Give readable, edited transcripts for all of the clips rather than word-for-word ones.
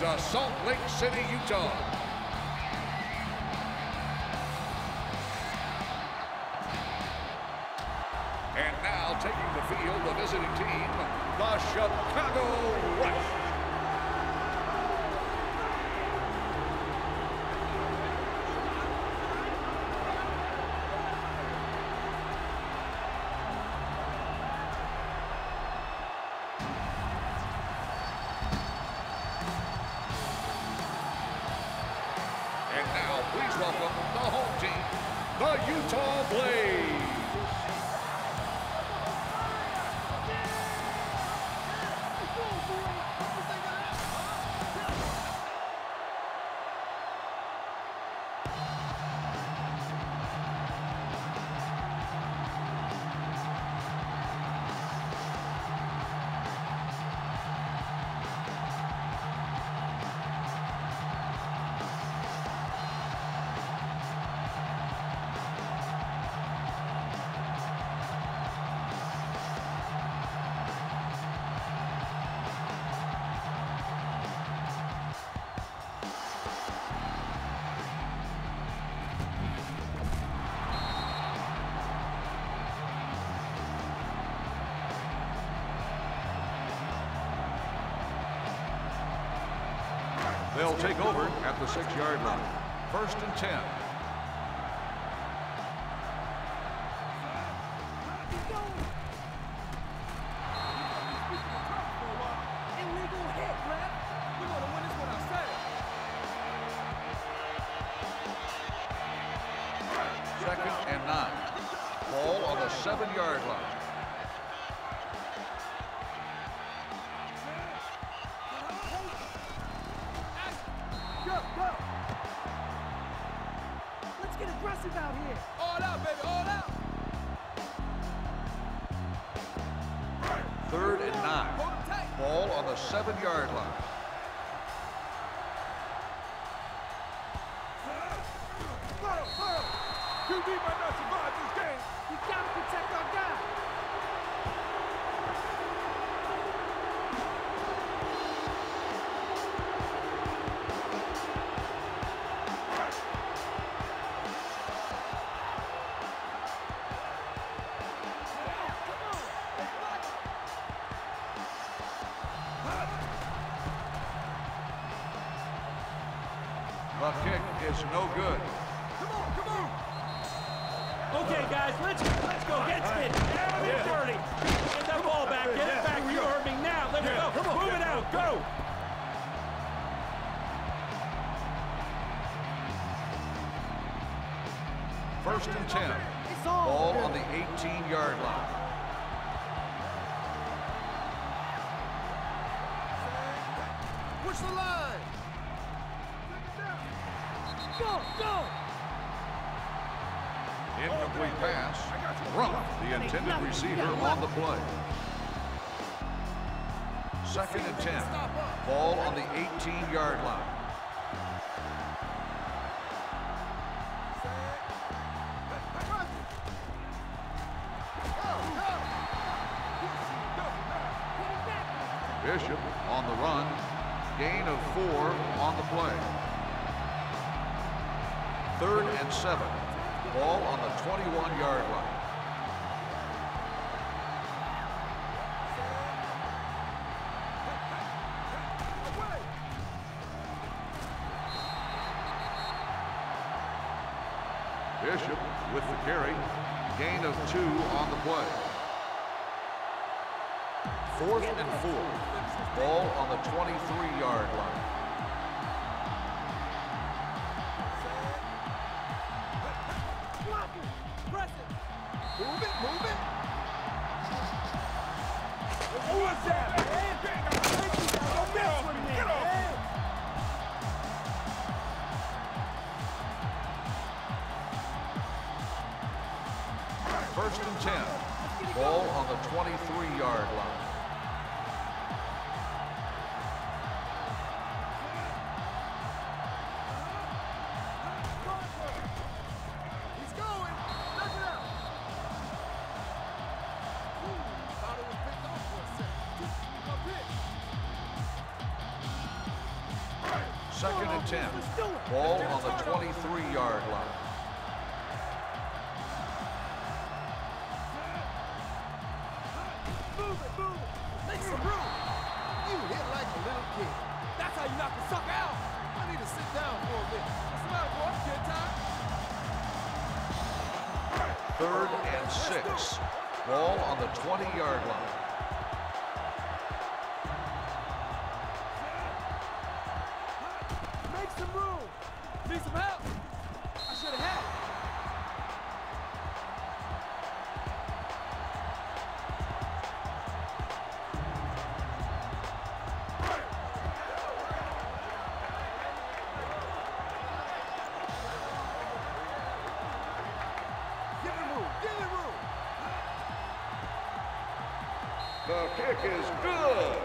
to Salt Lake City, Utah. And now taking the field, the visiting team, the Chicago Rush. And now, please welcome the home team, the Utah Blaze. They'll take over at the 6-yard line. 1st and 10. Illegal hit, ref. We're going to win this one ourselves. 2nd and 9. Ball on the 7-yard line. Let's get aggressive out here. All out, baby, all out. 3rd and 9. Ball on the 7-yard line. QB might not survive this game. You gotta protect our guy. The kick is no good. Come on. Okay, guys, let's go. Get it. Get dirty. Get that ball back. Get it back. You heard me now. Let's go. Come on. Move it out. Go. First and 10. Ball on the 18-yard line. Push the line. Go. Incomplete pass. Rumph, the intended receiver, on the play. 2nd and 10. Ball on the 18-yard line. Bishop on the run. Gain of 4 on the play. 3rd and 7. Ball on the 21-yard line. Bishop with the carry. Gain of 2 on the play. 4th and 4. Ball on the 23-yard line. Move it. What's that, man? Don't mess with me, man. 1st and 10. Ball on the 23-yard line. Second and 10. Ball on the 23-yard line. Move it, move it. Make some room. You hit like a little kid. That's how you knock a sucker out. I need to sit down for a minute. What's the matter, boy? Good time? Third and 6. Ball on the 20-yard line. Make some room. Need some help? I should have had it. The kick is good.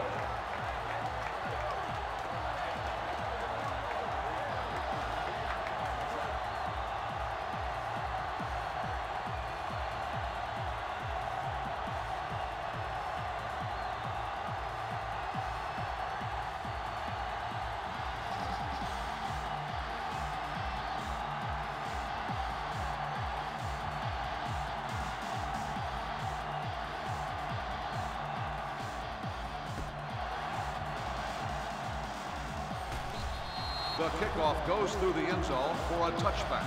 The kickoff goes through the end zone for a touchback.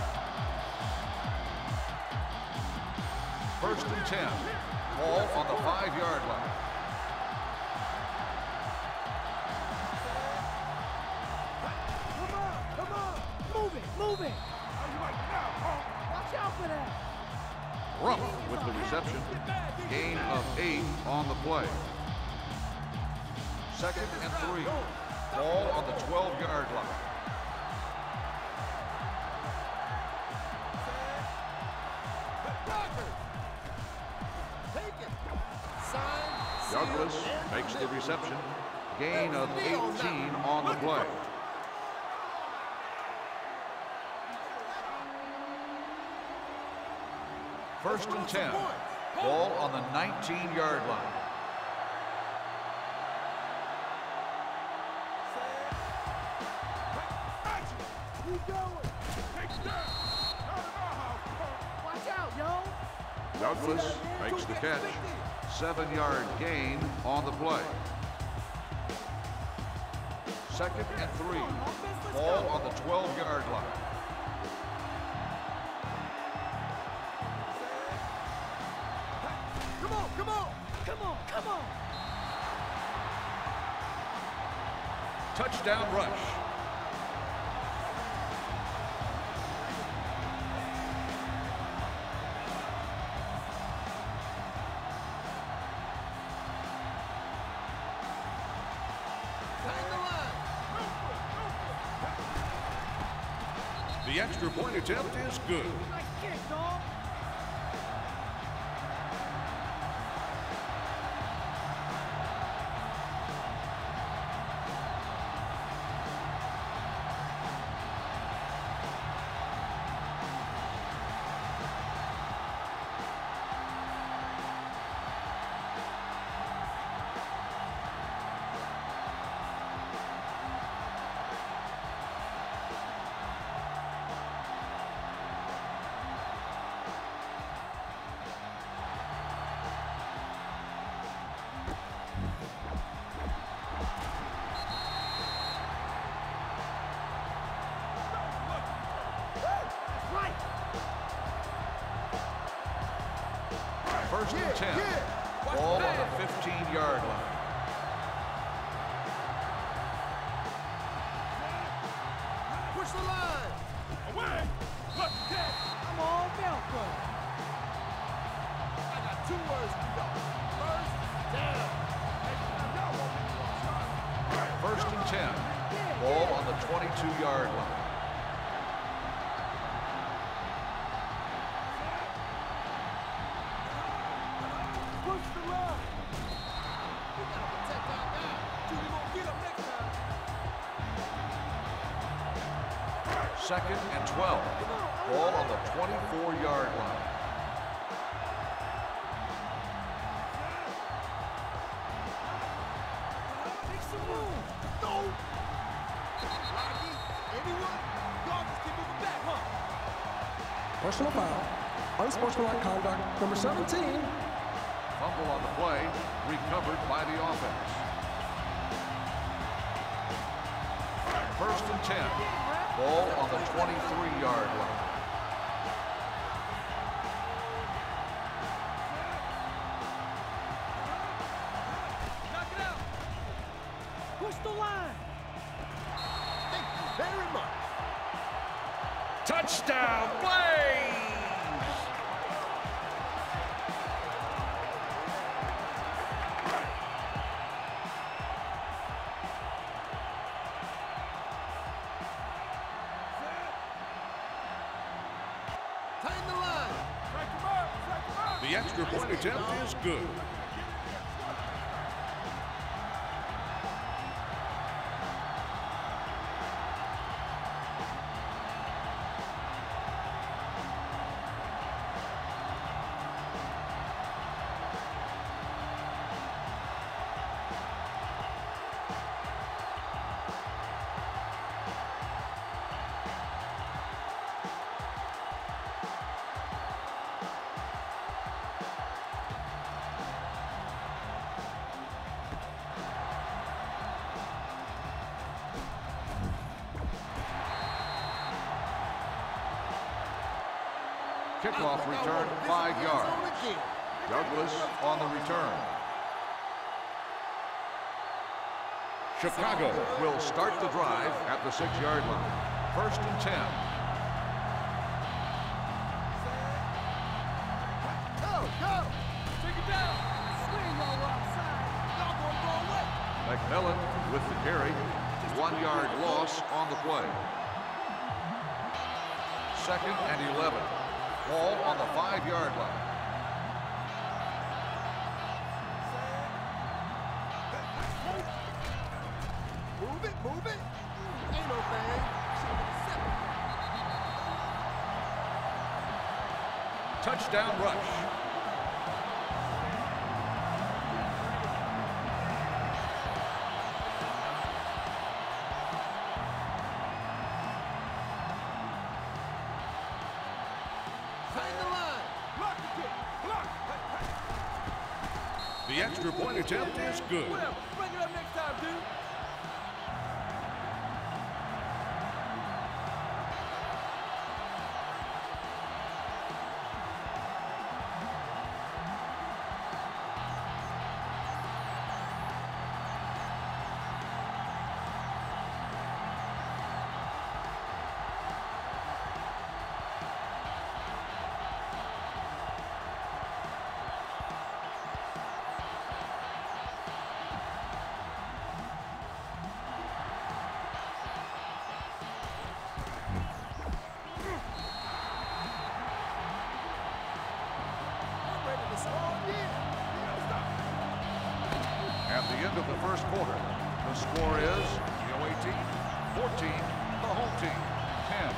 First and 10. Ball on the 5-yard line. Come on. Move it. Watch out for that. Rumpf with the reception. Gain of 8 on the play. Second and 3. Ball on the 12-yard line. Douglas makes the reception. Gain of 18 on the play. First and 10. Ball on the 19-yard line. Douglas makes the catch. 7-yard gain on the play. Second and 3. Ball on the 12-yard line. Come on. Touchdown rush. The extra point attempt is good. Nice kick, dog. First and 10. Ball on the 15-yard line. Push the line. Away. What's that? I'm all Velcro. I got 2 words for y'all. First down. First and 10. Ball on the 22-yard line. Second and 12. Ball on the 24-yard line. Make some room. No. Rocky. Anyone? Y'all just keep moving back, huh? Personal foul. Unsportsmanlike conduct. Number 17. Fumble on the play, recovered by the offense. First and 10. Ball on the 23-yard line. Knock it out. Push the line. Thank you very much. Touchdown, Blaze! Tighten the line. The extra point attempt is good. Kickoff return 5 yards. Douglas on the return. Chicago will start the drive at the 6-yard line. First and 10. Go! Take it down! Swing over outside. Y'all going the wrong way. McMillan with the carry. 1-yard loss on the play. Second and 11. Ball on the 5-yard line. Move it. Ain't no thing. Touchdown rush. The extra point attempt is good. Whatever. Bring it up next time, dude. At the end of the first quarter, the score is the away team 14, the home team 10.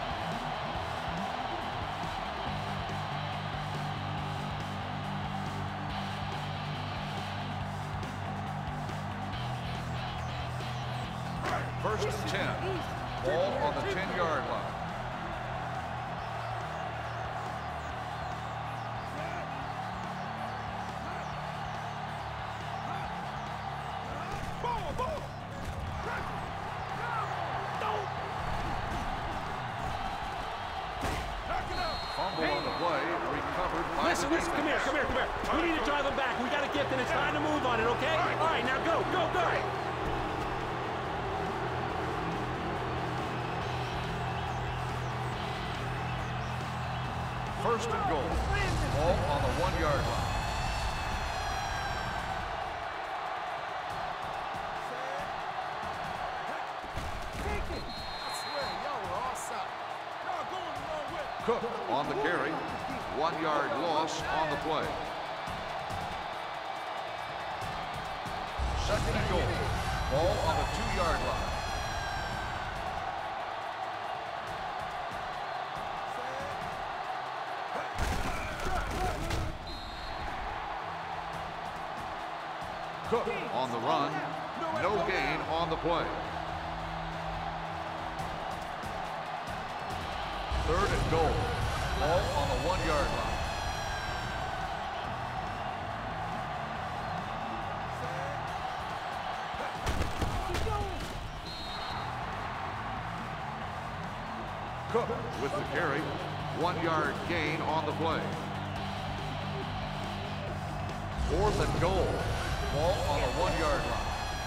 First and 10. Ball on the 10-yard line. Fumble on the play, recovered by the defense. Come here. We need to drive them back. We got a gift and it's time to move on it, okay? All right, now go. First and goal. Ball on the 1-yard line. Cook on the carry. 1-yard loss on the play. Second and goal. Ball on the 2-yard line. Cook on the run. No gain on the play. Third and goal. Ball on the 1-yard line. Cook with the carry. 1-yard gain on the play. Fourth and goal. Ball on the 1-yard line.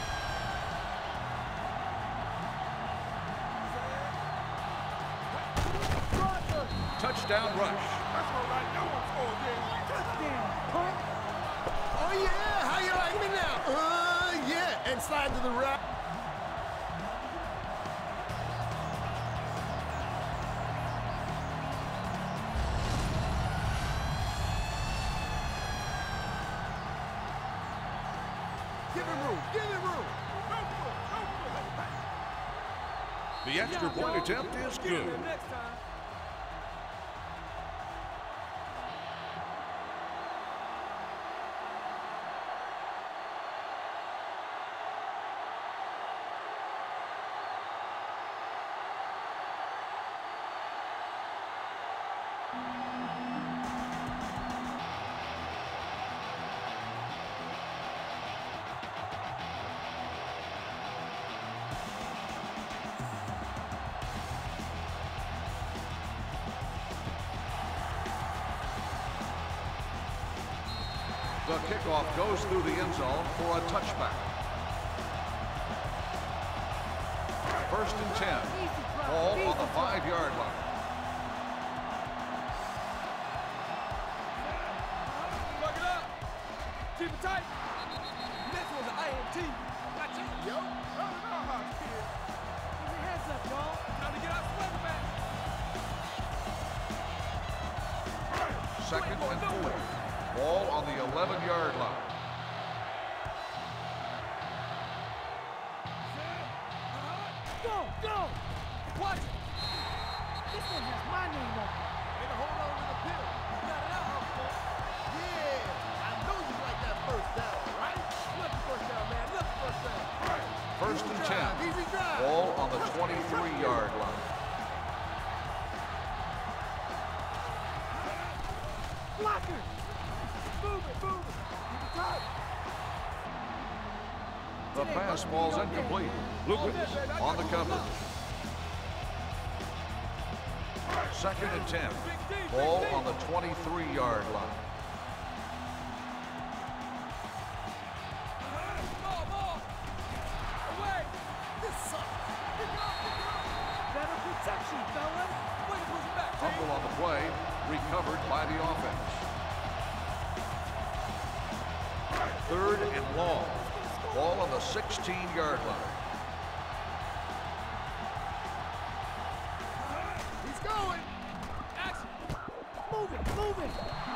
Touchdown rush. Oh, yeah. How you like me now? Yeah. And slide to the right. Give him room. Give him room. The extra point attempt is good. Next time. The kickoff goes through the end zone for a touchback. First and 10. Ball on the 5-yard line. Plug it up. Keep it tight. This was an INT. Got you. Yo. Put your hands up, y'all. Time to get our sweater back. Second and 4. Ball on the 11-yard line. Go, go! Watch it! This one has my name on it. Better hold on to the pill. You got it out, Humphrey. Yeah, I know you like that first down, right? Look at first down, man. Look at first down. First and 10. Easy drive. Ball on the 23-yard line. Blocker! Move it, move it. Keep it tight. The pass ball's incomplete. Lucas on the cover. Second and 10. Ball on the 23-yard line. Ball. Away. This sucks. Better protection, fella. Way to push it back. Fumble on the play. Recovered by the offense. Third and long. Ball on the 16-yard line. He's going. Action. Move it, move it.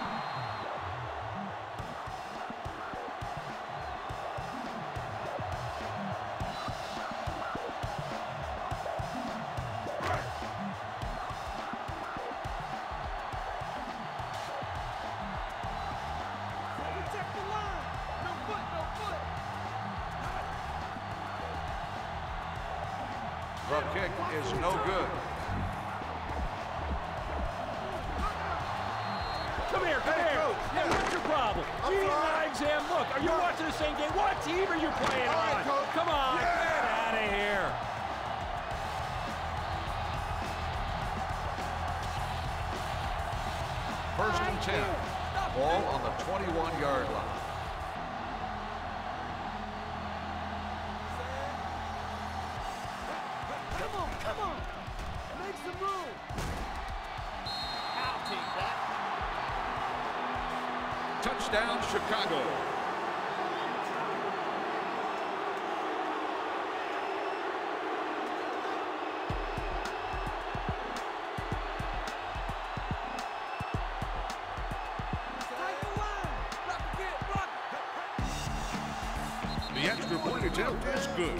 Protect the line. No foot, no foot. The kick is no good. Come here. Hey, what's your problem? You need an exam. Look, are you watching the same game? What team are you playing on? Come on, get out of here. First and 10. Ball on the 21-yard line. Come on. Make some room. I'll take that. Touchdown, Chicago. The extra point attempt is good.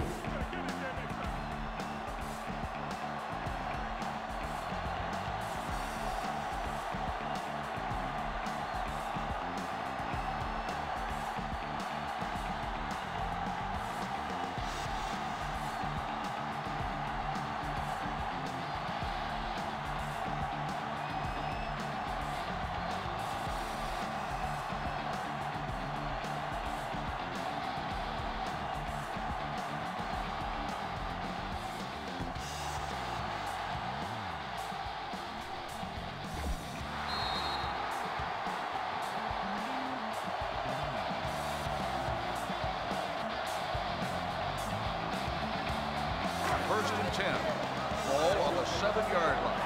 First and 10. Ball on the 7-yard line.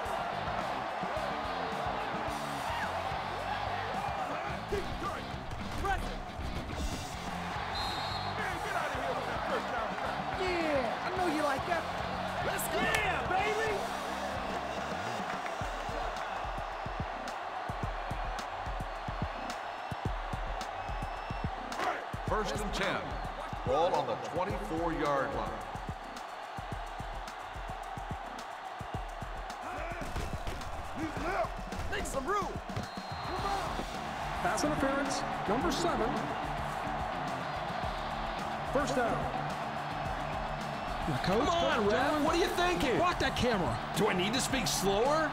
Yeah, I know you like that. Let's go. Yeah, baby. First and 10. Ball on the 24-yard line. Make some room. Pass interference, number 7. First down. The coach, Come on, Ref. What are you thinking? block that camera. Do I need to speak slower?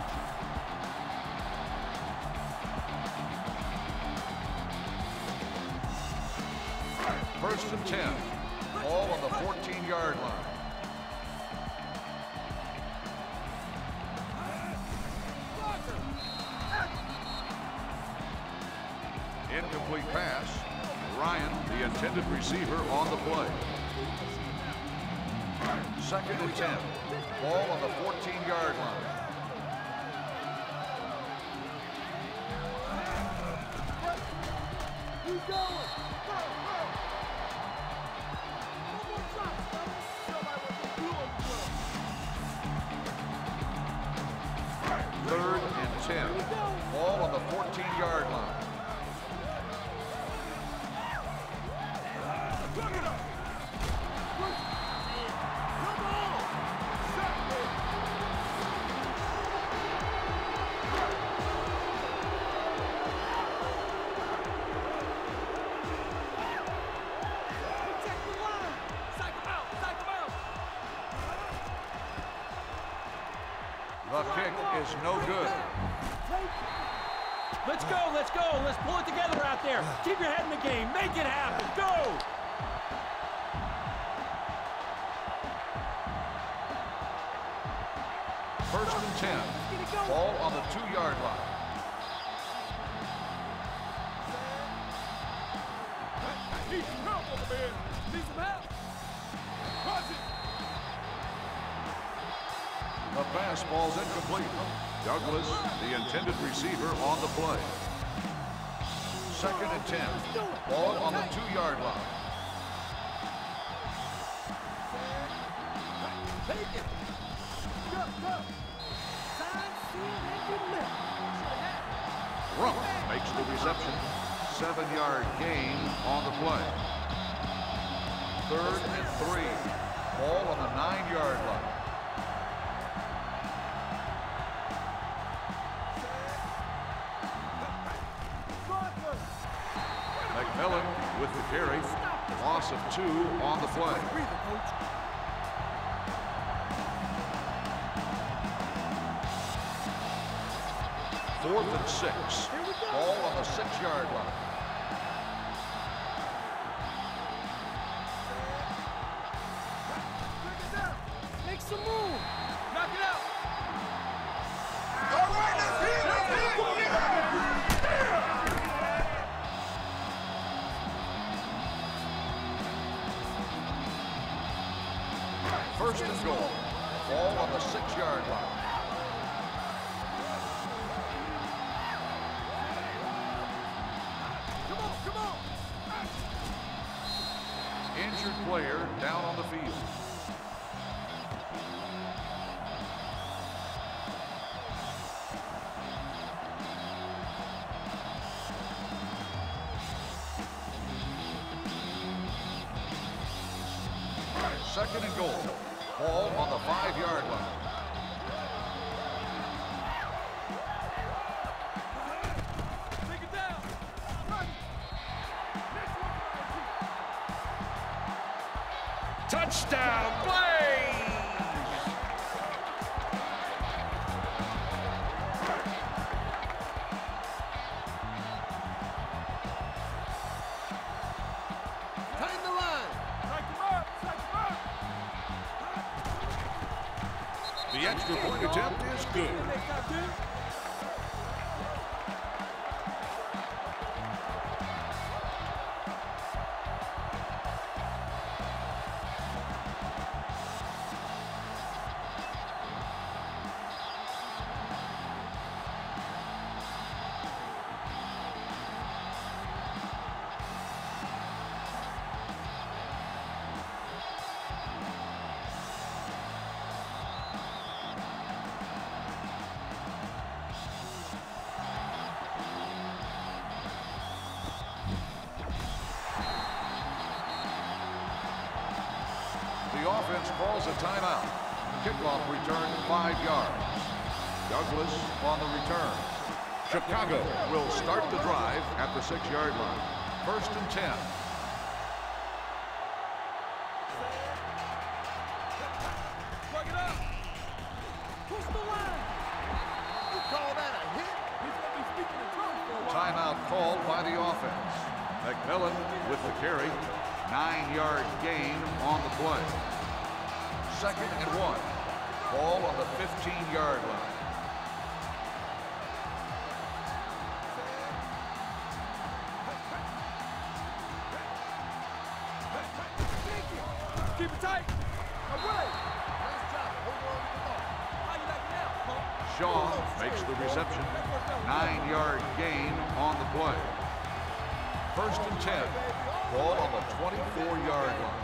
First and 10. Ball on the 14-yard line. Incomplete pass. Ryan, the intended receiver, on the play. Second and 10. Ball on the 14-yard line. Keep going. Go, go. One more shot, fellas. Feel like what they do on the field. Third and 10. Ball on the 14-yard line. Look it up. Come on. Shot, baby. Protect the line. Psych him out. Psych him out. The kick is no good. Let's go, let's go. Let's pull it together out there. Keep your head in the game. Make it happen. Go! First and 10. Ball on the 2-yard line. Need some help over there. Need some help. Watch it. The pass ball's incomplete. Douglas, the intended receiver, on the play. Second and 10. Ball on the 2-yard line. Take it. Go, go. Sign, seal, and deliver. Rump makes the reception. 7-yard gain on the play. Third and 3. Ball on the 9-yard line. McMillan with the carry. Loss of 2 on the play. Breathe, coach. Fourth and 6. Ball on the 6-yard line. Make some room. Knock it out. First and goal. Ball on the 6-yard line. Come on, come on. Injured player down on the field. Second and goal. Ball on the 5-yard line. Take it down. Run. Touchdown, Blaze! Tighten the line. Strike him up. Strike him up. The extra point attempt is good. calls a timeout. Kickoff return 5 yards. Douglas on the return. Chicago will start the drive at the 6-yard line. 1st and 10. Plug it up. Push the line. You call that a hit? He's going to be speaking in tongues for a while. Timeout called by the offense. McMillan with the carry. 9-yard gain on the play. 2nd and 1. Ball on the 15-yard line. Keep it tight. Away. Nice job. Hold on to the ball. How you like it now, Pump? Shaw makes the reception. 9-yard gain on the play. 1st and 10. Ball on the 24-yard line.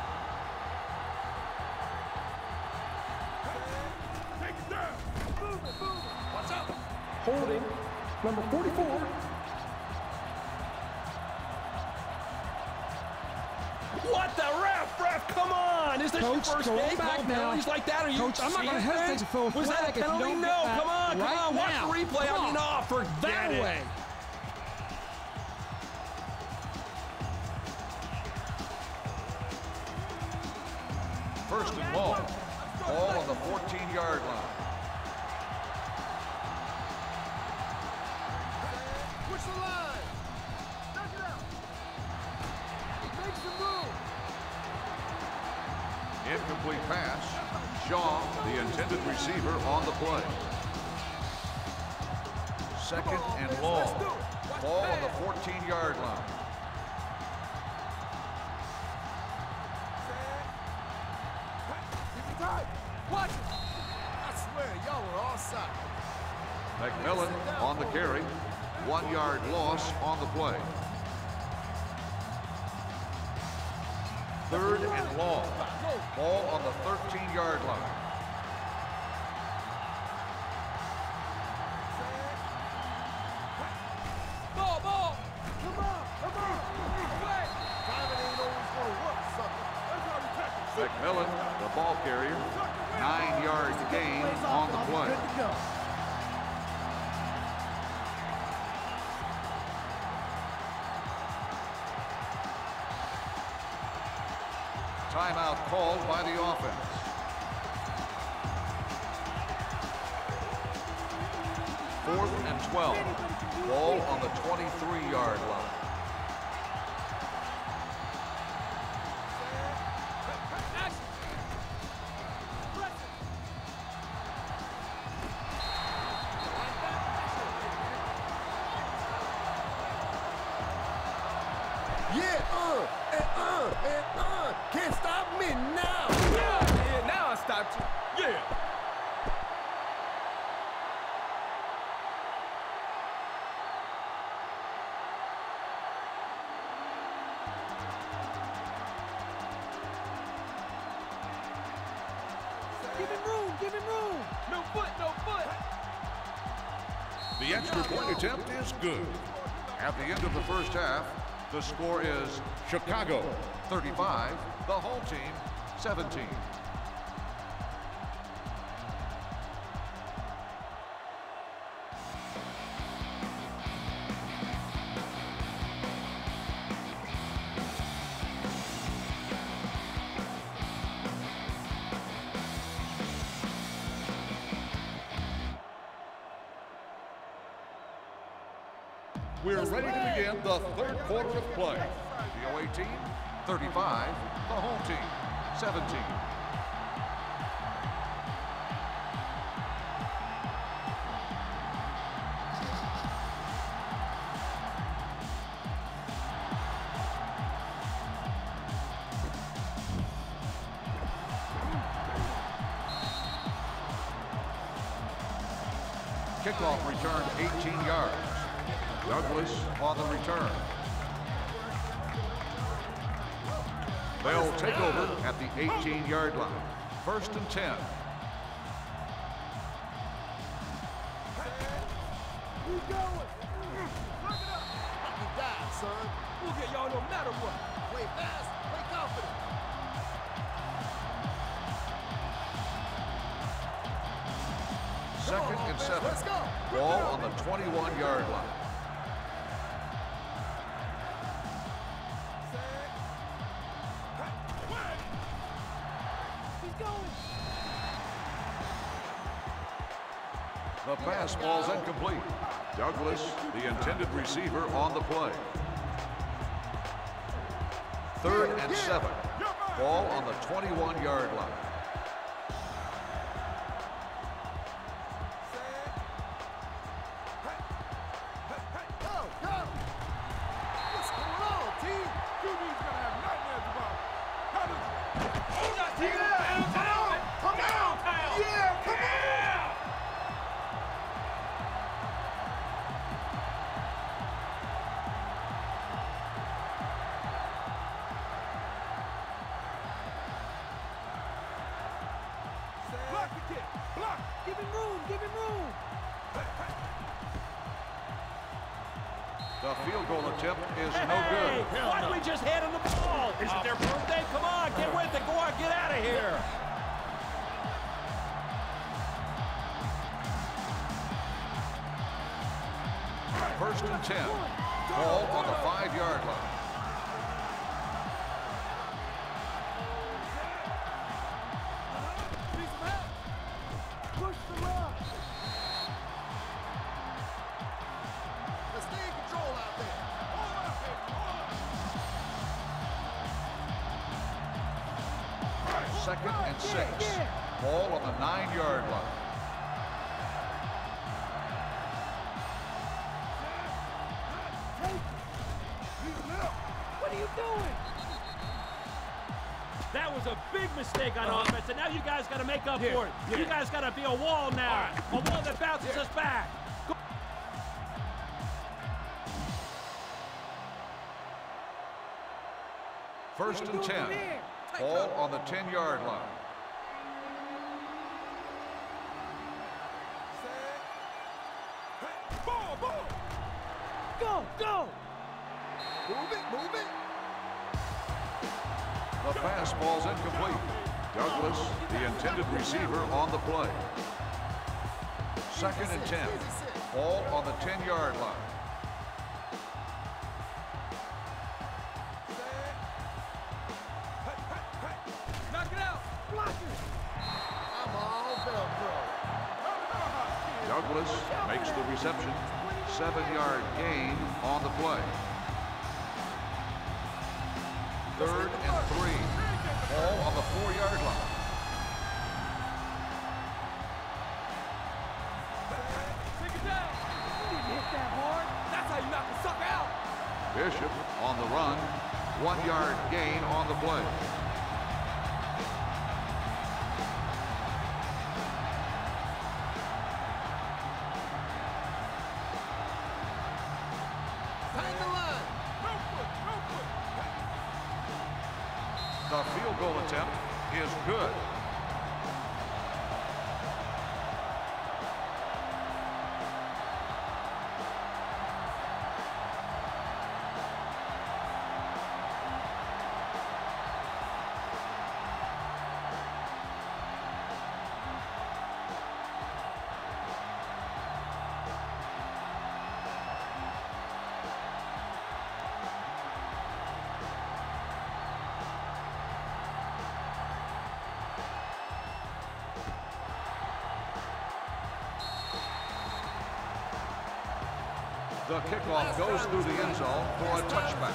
Take it down. Move it. Watch out. Holding. Number 44. What the ref, come on! Is this Coach, your first go game? back No now. penalties like that? Are you Coach, I'm not going to serious, hesitate to throw a Was that flag a if you penalty? don't No, get that come on, right watch now. the replay. Come I mean, on. oh, forget That it. way. First and long. Ball on the 14-yard line. Push the line. Knock it out. Make some room. Incomplete pass. Shaw, the intended receiver, on the play. 2nd and long. Ball on the 14-yard line. Keep it tight. Watch it. I swear, y'all were offside. McMillan on the carry. 1-yard loss on the play. 3rd and long. Ball on the 13-yard line. Ball. Come on. Play. Timing ain't always going to work, sucker. That's how we tackle. McMillan, the ball carrier. 9-yard gain on the play. Good to go. Timeout called by the offense. Fourth and 12. Ball on the 23-yard line. Can't stop me now. Yeah, now I stopped you. Yeah. Give him room. No foot. The extra point attempt is good. At the end of the first half, the score is Chicago 35, the home team 17. We're ready to begin the third quarter of play. The away team, 35. The home team, 17. Kickoff return 18 yards. Douglas on the return. They'll take over at the 18-yard line. 1st and 10. Keep going. Lock it up. You died, son. We'll get y'all no matter what. Play fast. Play confident. Second and 7. Let's go. Ball on the 21-yard line. The pass ball's incomplete. Douglas, the intended receiver, on the play. Third and 7. Ball on the 21-yard line. The field goal attempt is no good. Why did we just hand him the ball? Is it their birthday? Come on, get with it. Go on, get out of here. First and 10. Ball on the 5-yard line. Second and 6. Ball on the 9-yard line. What are you doing? That was a big mistake on offense, and now you guys got to make up for it. You guys got to be a wall now, a wall that bounces us back. First and 10. Ball on the 10-yard line. Go, go. Move it. The pass ball's incomplete. Douglas, the intended receiver, on the play. Second and 10. Ball on the 10-yard line. Douglas makes the reception. 7-yard gain on the play. Third and 3. Ball on the 4-yard line. Take it down. You didn't hit that hard. That's how you knock the sucker out. Bishop on the run. 1-yard gain on the play. The field goal attempt is good. The kickoff goes through the end zone for a touchback.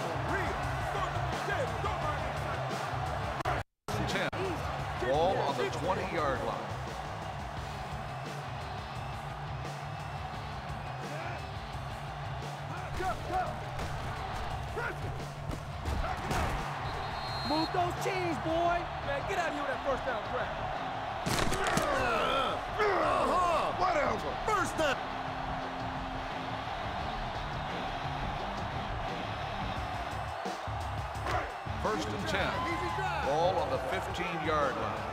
10. Ball on the 20-yard line. Move those chains, boy. Man, get out of here with that first down grab. Whatever. First down. First and 10. Ball on the 15-yard line.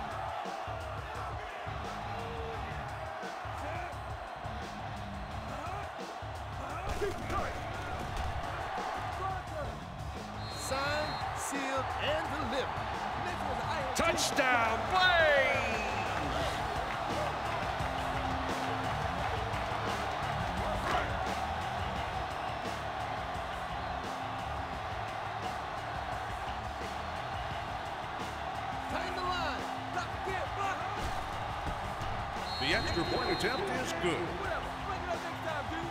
Signed, sealed, and delivered. Touchdown, Blaze! The extra point attempt is good. Whatever. Bring it up next time, dude.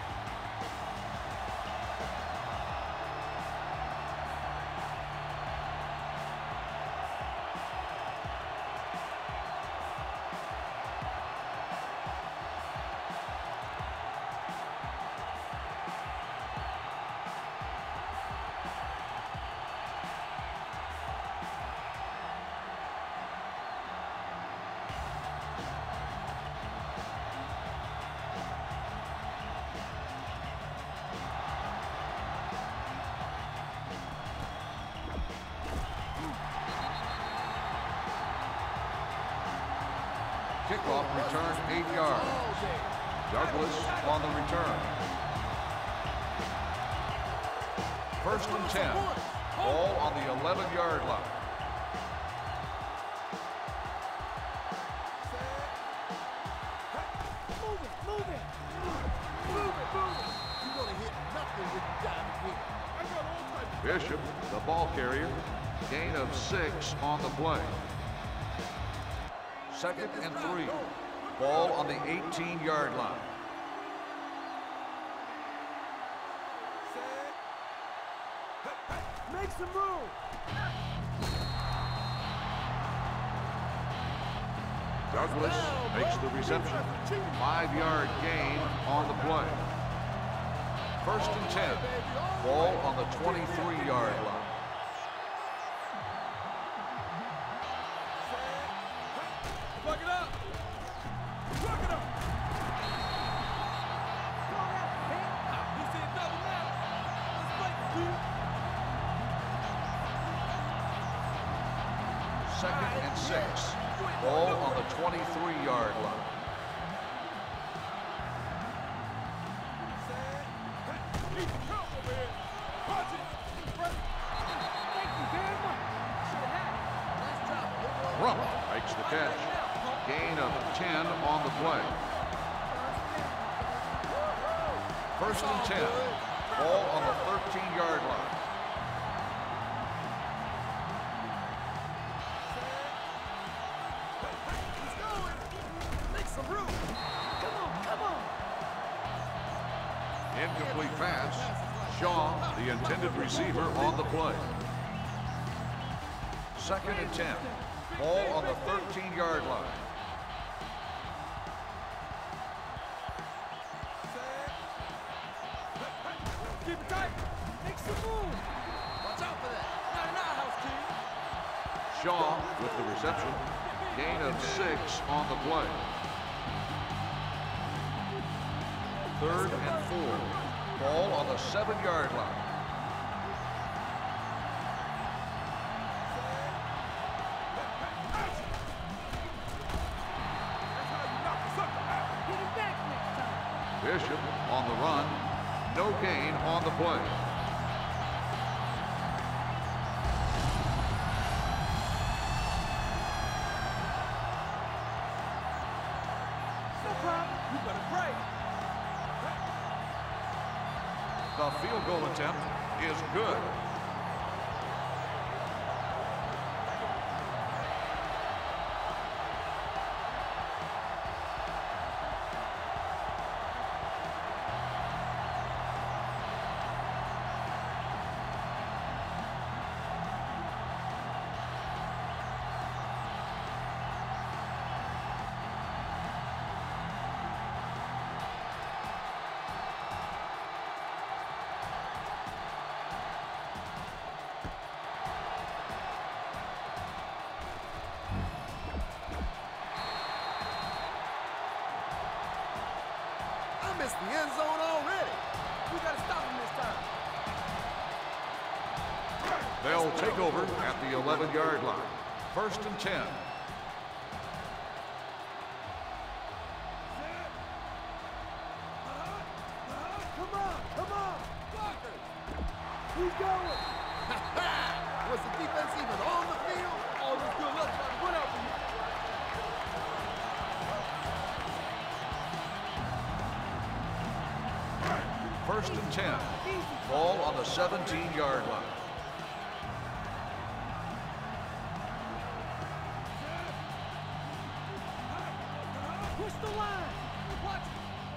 Kickoff return 8 yards. Douglas on the return. 1st and 10. Ball on the 11-yard line. Move it. Move it. You're going to hit nothing with the down here. I got all types of... Bishop, the ball carrier. Gain of 6 on the play. 2nd and 3. Ball on the 18-yard line. Make some room. Douglas makes the reception. 5-yard gain on the play. 1st and 10. Ball on the 23-yard line. Plug it up. Plug it up. You see it double now. Let's play, dude. 2nd and 6. Ball on the 23-yard line. Rump makes the catch. Gain of 10 on the play. 1st and 10. Ball on the 13-yard line. Make some room. Come on. Incomplete pass. Shaw, the intended receiver, on the play. 2nd and 10. Ball on the 13-yard line. Keep it tight. Make some room. Watch out for that. Not in our house, team. Shaw with the reception. Gain of 6 on the play. 3rd and 4. Ball on the 7-yard line. Bishop on the run. No gain on the play. No problem. You better pray. The field goal attempt is good. Missed the end zone already. We got to stop him this time. They'll take over at the 11-yard line. 1st and 10. Come on. Blocker. He's going. Was the defense even on the field? All this good luck trying to run out for you. 1st and 10. Ball on the 17-yard line. Push the line. Watch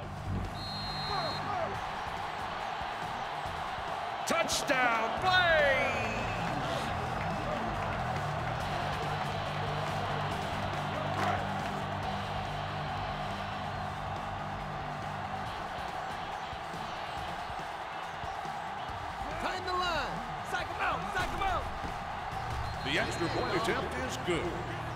it. Touchdown, Blaze! Tighten the line. Psych him out. Psych him out. The extra point attempt is good.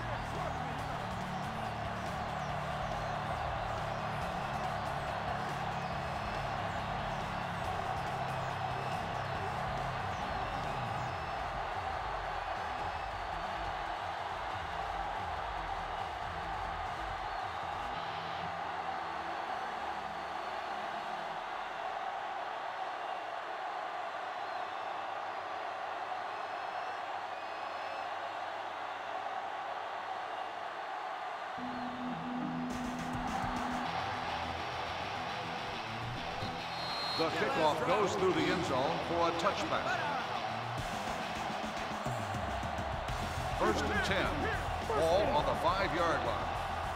The kickoff goes through the end zone for a touchback. First and 10. Ball on the 5-yard line.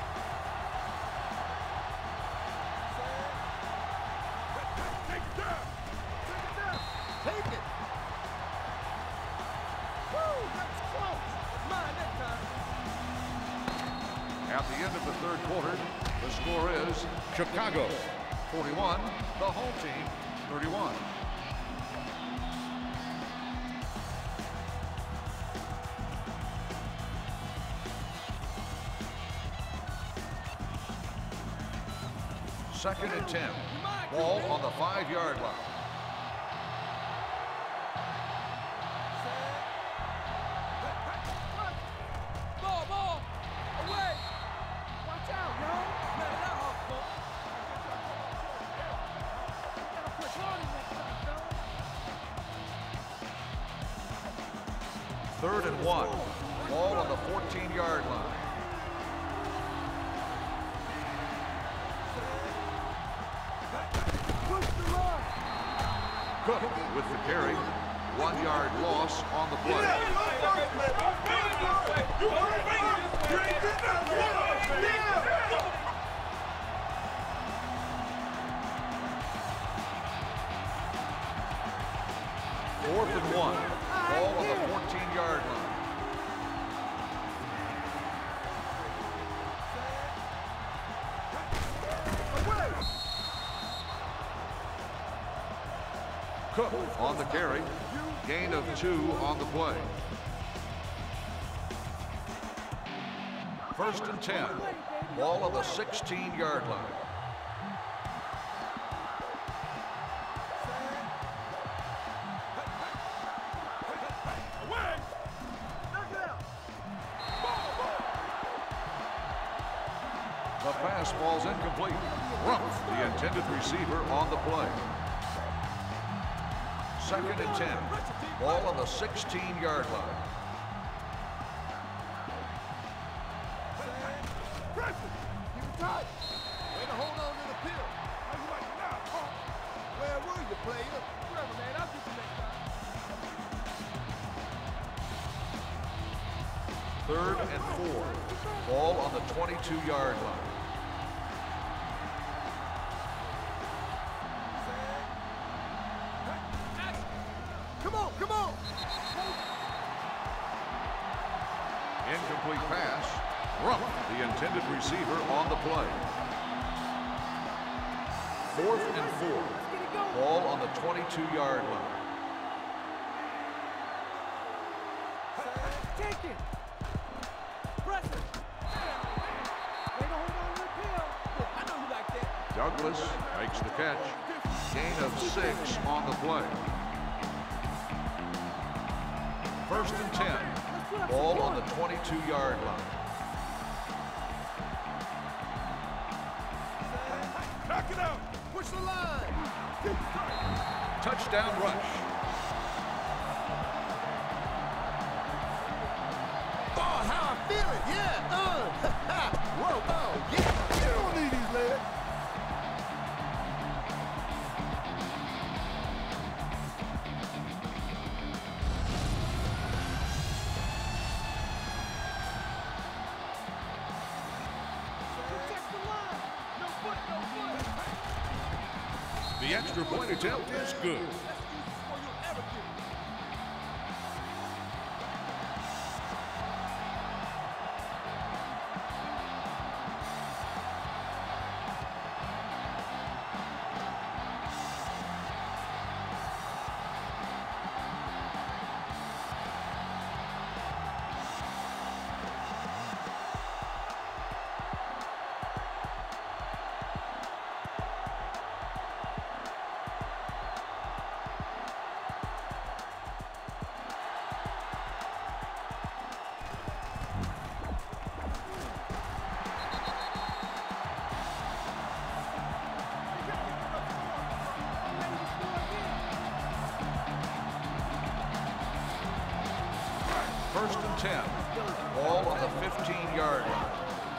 Take it down. Take it. Woo, that was close. Mine that time. At the end of the third quarter, the score is Chicago 41, the home team 31. Second and 10. Ball on the 5-yard line. Ball. Away. Watch out, yo. Let it out, folks. Gotta push hard next time, fellas. Third and 1. Ball on the 14-yard line. Push the line. Cook with the carry. 1-yard loss on the play. Fourth and 1. Ball on the 14-yard line. Cook on the carry. Gain of 2 on the play. First and 10. Ball on the 16-yard line. The pass falls incomplete. Rump, the intended receiver, on the play. Second and 10. Ball on the 16-yard line. Keep it tight. Way to hold on to the pill. Where were you, player? Whatever, man. I'll get you next time. Third and 4. Ball on the 22-yard line. Come on. Incomplete pass. Rump, the intended receiver, on the play. Fourth and 4. Ball on the 22-yard line. Take it. Press it. Way to hold on to the pill. Look, I know you like that. Douglas makes the catch. Gain of 6 on the play. First and 10. Ball on the 22-yard line. Knock it out. Push the line. Touchdown rush. Oh, how I feel it. Yeah. Whoa. Oh, yeah. You don't need these legs. Protect the line. The extra point attempt is good. First and 10. Ball on the 15-yard line.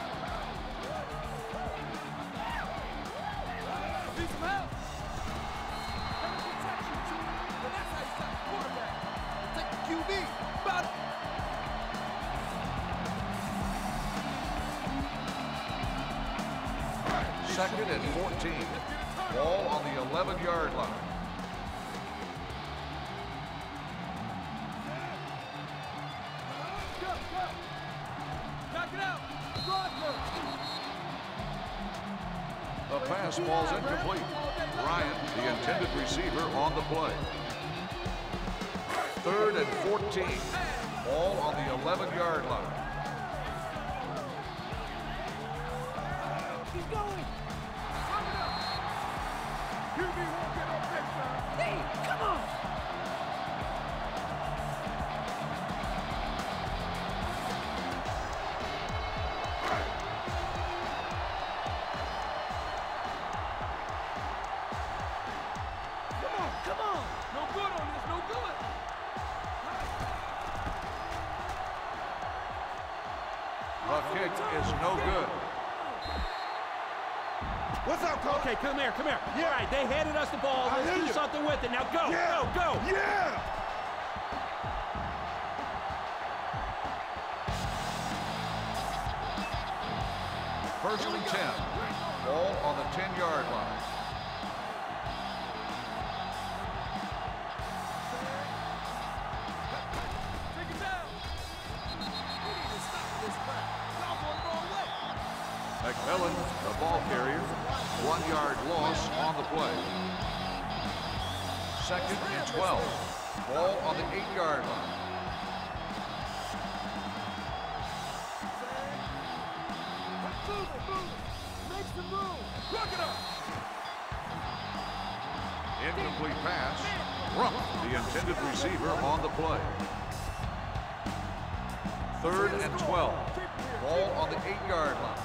Need some help. Better protection, Chief. But that's how you stop the quarterback. Take the QB. About Second and 14. Ball on the 11-yard line. The pass ball's incomplete. Ryan, the intended receiver, on the play. Third and 14. Ball on the 11-yard line. Keep going. QB won't get up next time. Hey, come on. Come on. No good on this. No good. The kick is no good. What's up, coach? Okay, come here, come here. Yeah. All right, they handed us the ball. Let's do something with it. Now go, go. Yeah! First and 10. Ball on the 10-yard line. Take it down. We need to stop this crap. Y'all going the wrong way. McMillan, the ball carrier. 1-yard loss on the play. Second and 12. Ball on the 8-yard line. Move it. Make some room. Look it up. Incomplete pass. Rump, the intended receiver, on the play. Third and 12. Ball on the 8-yard line.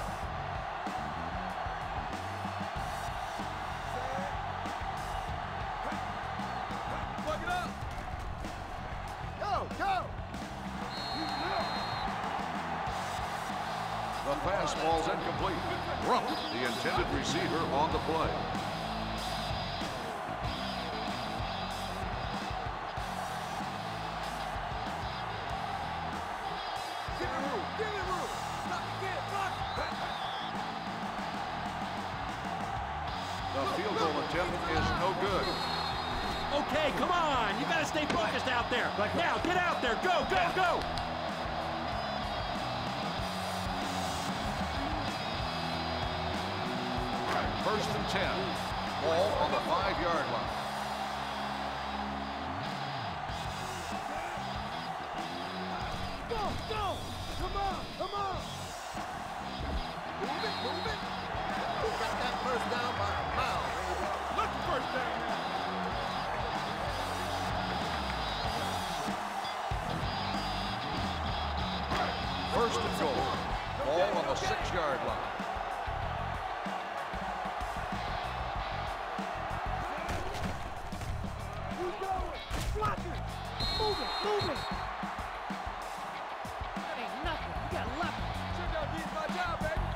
Plug it up. Go. The pass ball's incomplete. Rump, the intended receiver, on the play. Give it room. Block again. Block. The field goal attempt is no good. Okay, come on. You got to stay focused out there. Now, get out there. Go. First and 10. Ball on the 5-yard line. Go. Come on. Move it. We got that first down by a mile, baby. Look the first down now. First and goal. Ball on the 6-yard line. Keep going. Block it. Move it. That ain't nothing. You got lucky. Check out these my job, baby.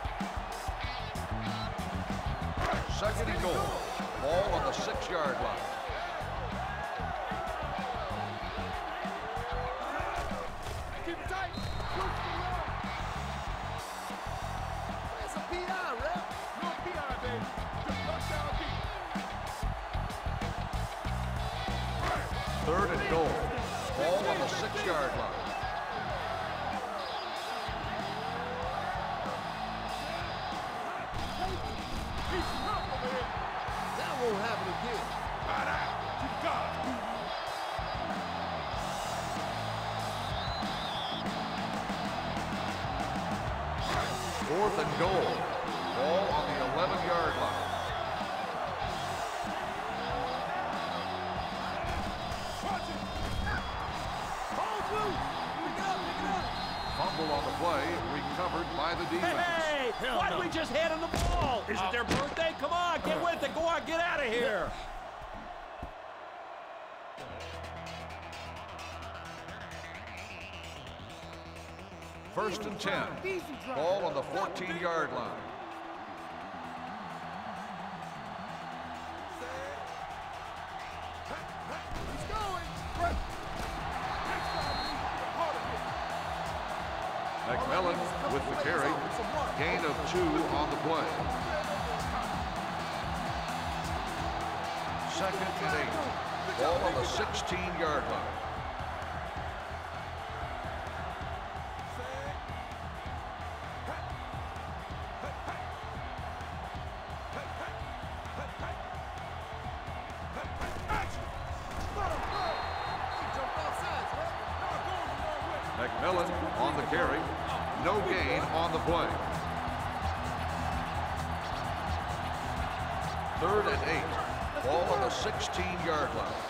Second and goal. Ball on the 6-yard line. Keep it tight. Push the run. It's a PI, rep. No PI, baby. Just touchdown beat. Third and goal. Ball on the 6-yard line. That won't happen again. Right out. You got it. Fourth and goal. Ball on the 11-yard line. Fumble on the play, recovered by the defense. Hey, why did we just hand him the ball? Is it their birthday? Come on, get with it. Go on, get out of here. First and 10. Ball on the 14-yard line. McMillan with the carry. Gain of 2 on the play. Second and 8. Ball on the 16-yard line. McMillan on the carry. No gain on the play. Third and 8. Ball on the 16-yard line.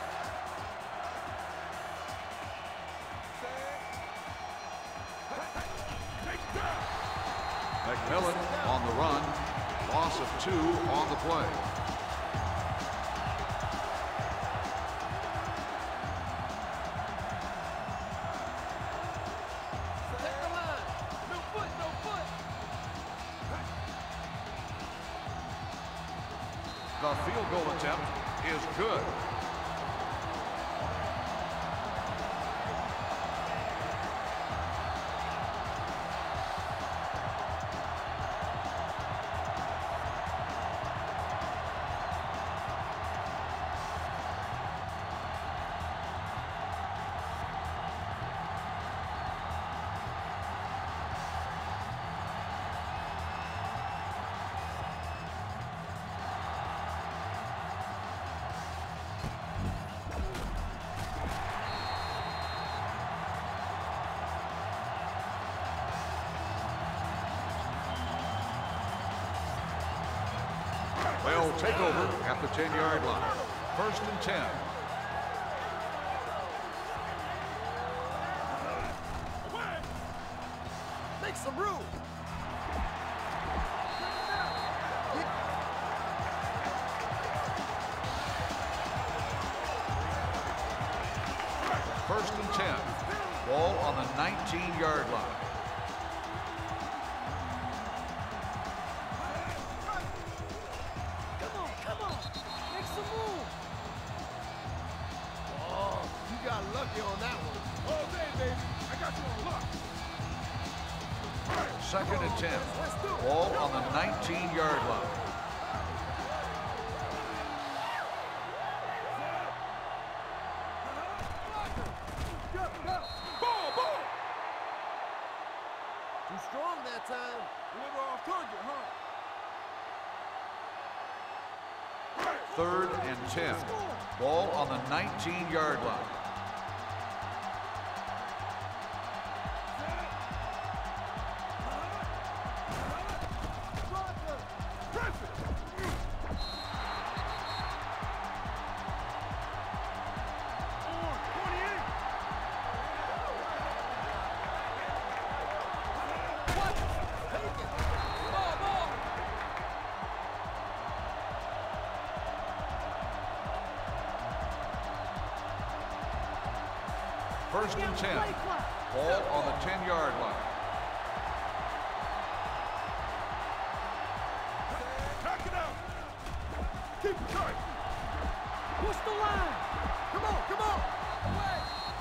McMillan on the run. Loss of 2 on the play. The field goal attempt is good. They'll take over at the 10-yard line. First and 10. Make some room. First and 10. Ball on the 19-yard line. On that one. All day, baby. I got you on lock. Second and 10. Ball on the 19-yard line. Ball. Too strong that time. Deliver off target, huh? Third and 10. Ball on the 19-yard line. First and 10. Ball on the 10-yard line. Back it up. Keep it tight. Push the line. Come on. Away.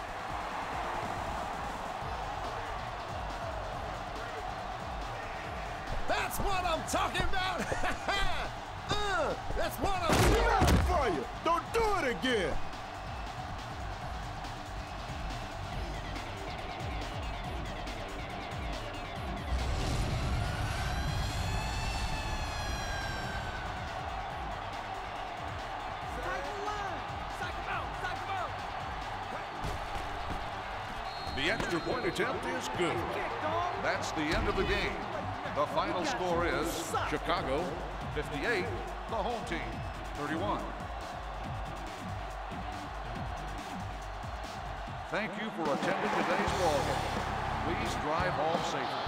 That's what I'm talking about. That's what I'm talking for you. Don't do it again. The extra point attempt is good. That's the end of the game. The final score is Chicago 58, the home team 31. Thank you for attending today's ball game. Please drive home safely.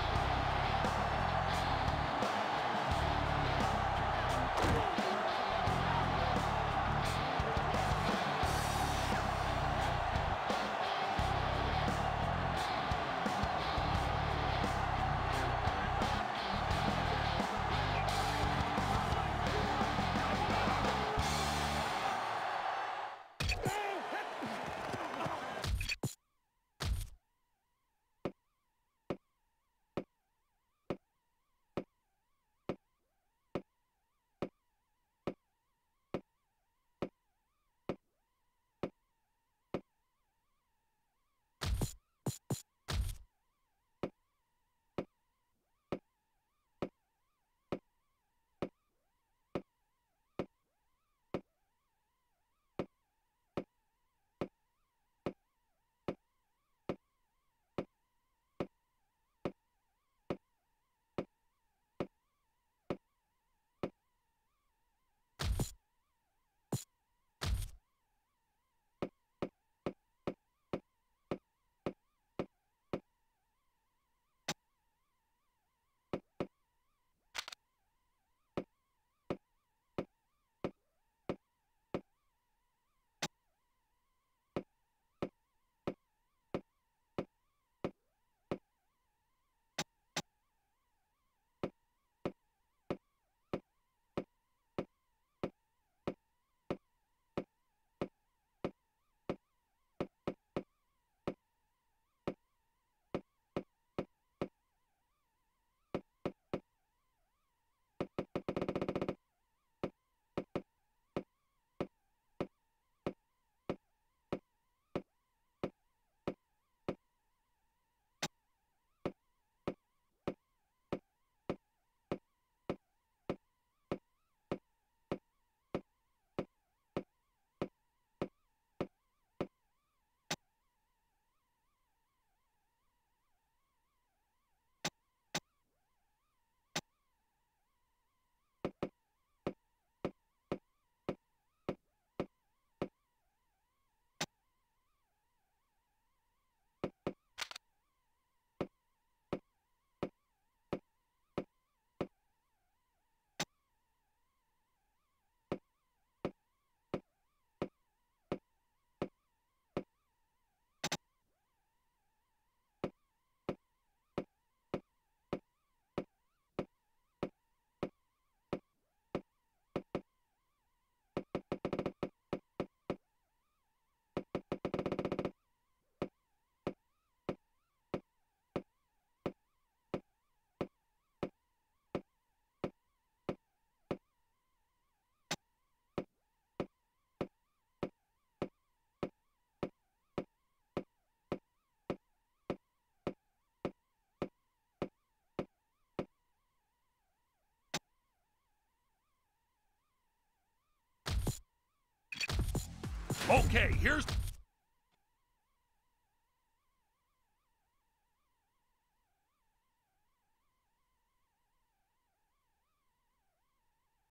Okay, here's...